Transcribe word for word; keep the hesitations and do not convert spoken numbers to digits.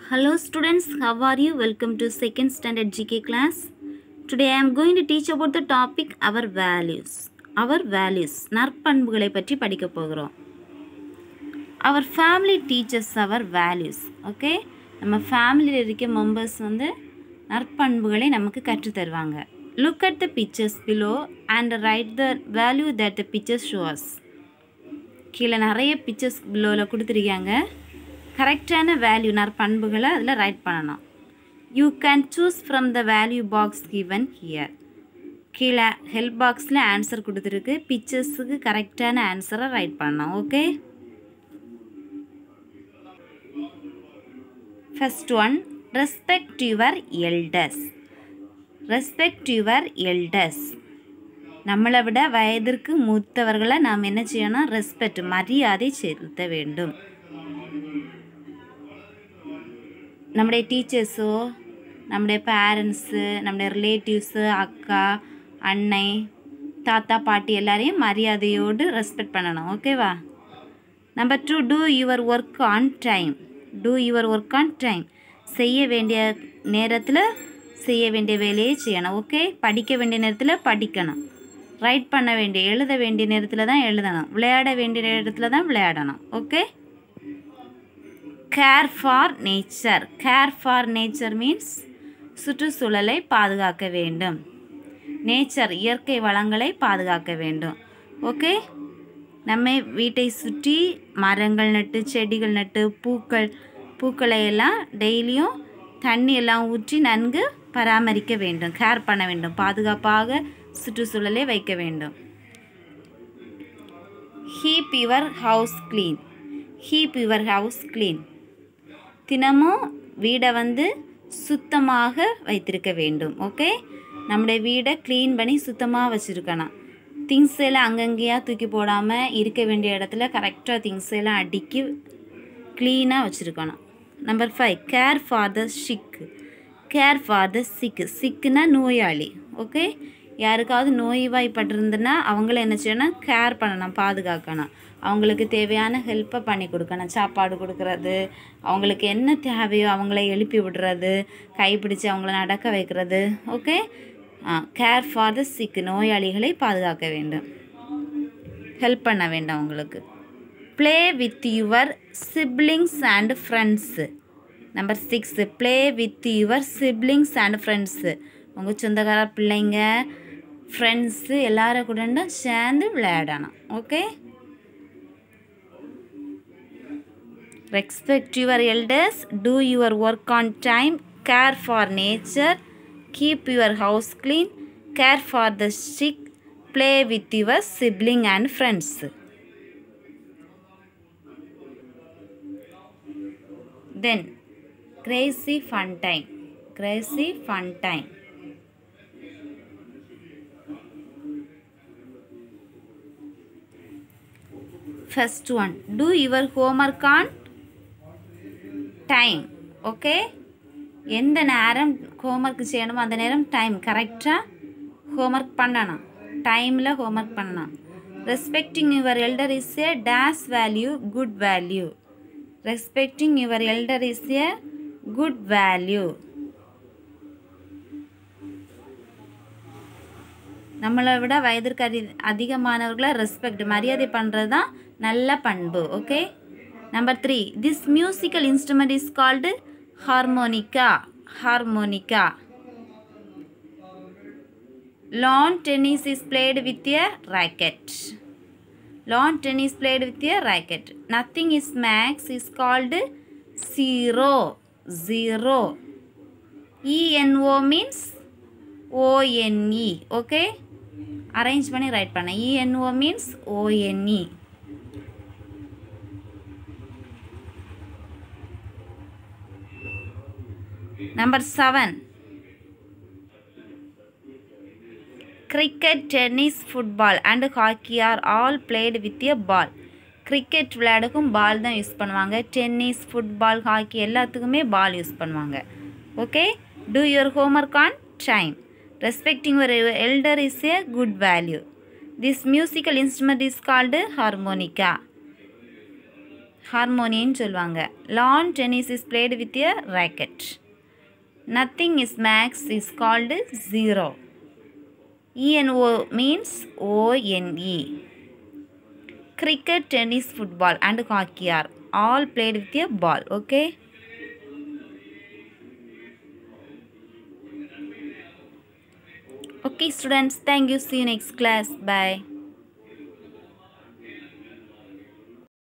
Hello students, how are you? Welcome to second standard G K class. Today I am going to teach about the topic our values. Our values நற்பண்புகளை பற்றி படிக்க போகிறோம். Our family teaches our values. Okay? நம்ம ஃபேமிலியில் இருக்க members வந்து நற்பண்புகளை நமக்கு கற்று தருவாங்க. Look at the pictures below and write the value that the pictures show us. கீழே நிறைய பிக்சர்ஸ் பிலோவில் கொடுத்துருக்காங்க. கரெக்டான வேல்யூ நற்பண்புகளை அதில் ரைட் பண்ணணும். You can choose from the value box given here. கீழே ஹெல்ப் பாக்ஸில் ஆன்சர் கொடுத்துருக்கு. பிக்சர்ஸுக்கு கரெக்டான ஆன்சரை ரைட் பண்ணணும். Okay, first one, respect your elders. Respect your elders. நம்மளை விட வயதிற்கு மூத்தவர்களை நாம் என்ன செய்யணும்? ரெஸ்பெக்ட், மரியாதை செலுத்த வேண்டும். நம்முடைய டீச்சர்ஸோ, நம்முடைய பேரண்ட்ஸு, நம்முடைய ரிலேட்டிவ்ஸு, அக்கா, அன்னை, தாத்தா, பாட்டி எல்லாரையும் மரியாதையோடு ரெஸ்பெக்ட் பண்ணணும். ஓகேவா? Number two, do your work on time. Do your work on time. செய்ய வேண்டிய நேரத்தில் செய்ய வேண்டிய வேலையை செய்யணும். ஓகே, படிக்க வேண்டிய நேரத்தில் படிக்கணும். ரைட் பண்ண வேண்டிய, எழுத வேண்டிய நேரத்தில் தான் எழுதணும். விளையாட வேண்டிய நேரத்தில் தான் விளையாடணும். Okay. Care for nature. Care for nature means சுற்றுச்சூழலை பாதுகாக்க வேண்டும். நேச்சர், இயற்கை வளங்களை பாதுகாக்க வேண்டும். ஓகே, நம்ம வீட்டை சுற்றி மரங்கள் நட்டு, செடிகள் நட்டு, பூக்கள் பூக்களை எல்லாம் டெய்லியும் தண்ணி எல்லாம் ஊற்றி நன்கு பராமரிக்க வேண்டும். கேர் பண்ண வேண்டும். பாதுகாப்பாக சுற்றுச்சூழலை வைக்க வேண்டும். Keep your house clean. Keep your house clean. தினமும் வீடை வந்து சுத்தமாக வைத்திருக்க வேண்டும். ஓகே, நம்முடைய வீடை க்ளீன் பண்ணி சுத்தமாக வச்சுருக்கணும். திங்ஸ் எல்லாம் அங்கங்கேயா தூக்கி போடாமல் இருக்க வேண்டிய இடத்துல கரெக்டாக திங்ஸ் எல்லாம் அடுக்கி க்ளீனாக வச்சுருக்கணும். Number five, care for the sick. Care for the sick. சிக்குனா நோயாளி. ஓகே, யாருக்காவது நோய்வாய்ப்பட்டிருந்துன்னா அவங்கள என்ன செய்யணும்? கேர் பண்ணணும், பாதுகாக்கணும். அவங்களுக்கு தேவையான ஹெல்ப்பை பண்ணி கொடுக்கணும். சாப்பாடு கொடுக்கறது, அவங்களுக்கு என்ன தேவையோ அவங்கள எழுப்பி விடுறது, கைப்பிடிச்சு அவங்கள நடக்க வைக்கிறது. Okay, care for the sick. நோயாளிகளை பாதுகாக்க வேண்டும், ஹெல்ப் பண்ண வேண்டும் அவங்களுக்கு. Play with your siblings and friends. Number six, play with your siblings and friends. உங்கள் சொந்தக்கார பிள்ளைங்க, ஃப்ரெண்ட்ஸு எல்லாரும் கூட சேர்ந்து விளையாடணும். Okay. Respect your elders, do your work on time, care for nature, keep your house clean, care for the sick, play with your sibling and friends. Then, crazy fun time. Crazy fun time. First one, do your homework on time. Okay, எந்த நேரம் homework செய்யணுமோ அந்த நேரம் time கரெக்டாக homework பண்ணணும். டைமில் homework பண்ணணும். Respecting your elder is a days value, good value. Respecting your elder is a good value. நம்மளை விட வயதிற்கு அதி அதிகமானவர்களை ரெஸ்பெக்ட், மரியாதை பண்ணுறது தான் நல்ல பண்பு. Okay. Number three, this musical instrument is called harmonica. Harmonica. Lawn tennis is played with a racket. Lawn tennis played with a racket. Nothing is max is called zero. Zero. ENO means ONE. Okay, arrange பண்ணி write பண்ண. ENO means ONE. Number seven, cricket, tennis, football and hockey are all played with a ball. Cricket விளையாடுக்கும் ball தான் use பண்ணுவாங்க. Tennis, football, hockey எல்லாத்துக்குமே ball use பண்ணுவாங்க. Okay, do your homework on time. Respecting your elder is a good value. This musical instrument is called harmonica. ஹார்மோனியன்னு சொல்லுவாங்க. Lawn tennis is played with a racket. Nothing is max is called zero. E N O means O N E. Cricket, tennis, football and hockey are all played with a ball. Okay. Okay students, thank you. See you next class. Bye.